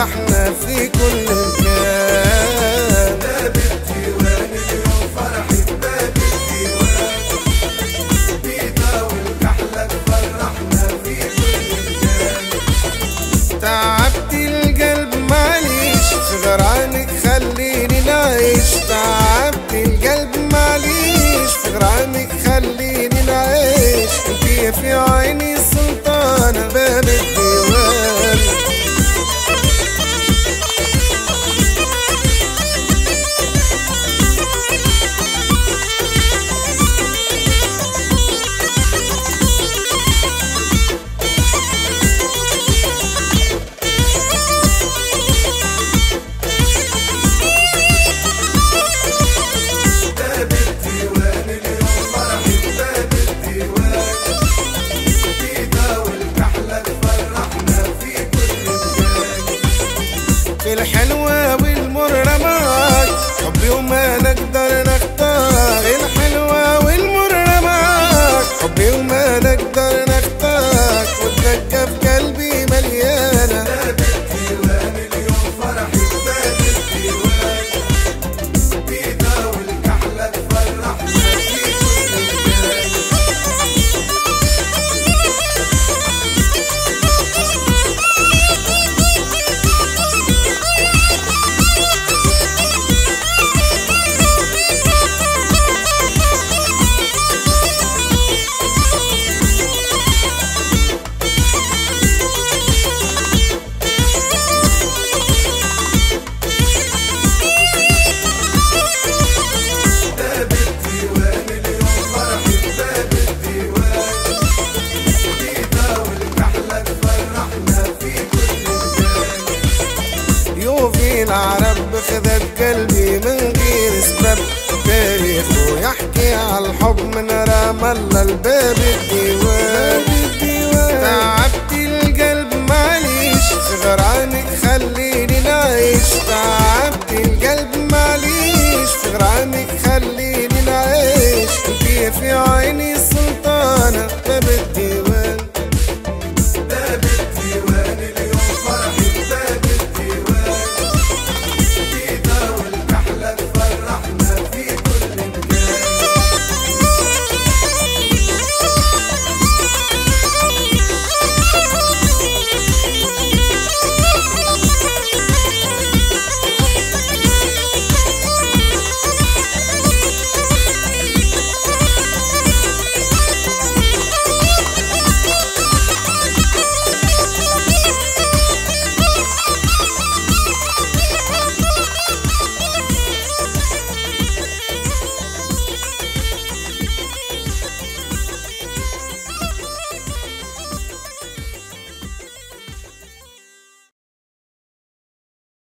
فرحنا في كل مكان. باب الديوان اليوم فرحة باب الديوان، بيضا والكحلة فرحنا في كل مكان. تعبت القلب معليش في غرامك خليني نعيش، تعبت القلب معليش في غرامك خليني نعيش. انتي في عيني سلطانة باب الديوان. في الحلوة والمرة معاك حبي وما نقدر نختار، الحلوة والمرة معاك حبي وما نقدر نختار، والدقة في قلبي مليانة. باب الديوان اليوم فرحة باب الديوان، بيضا والكحلة فرحنا في كل مكان. العرب بخذت قلبي من غير سبب، تاريخه يحكي عالحب من رام الله لباب الديوان. تعبت القلب معليش في غرامك خليني نعيش، تعبت القلب معليش في غرامك خليني نعيش. انتي في عيني سلطانة باب الديوان.